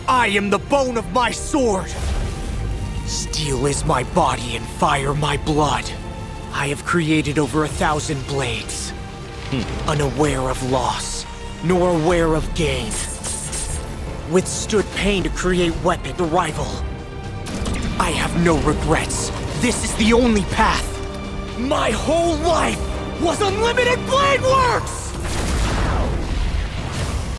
I am the bone of my sword. Steel is my body and fire my blood. I have created over 1,000 blades, unaware of loss, nor aware of gain. Withstood pain to create weapon, the rival. I have no regrets. This is the only path. My whole life was unlimited blade works!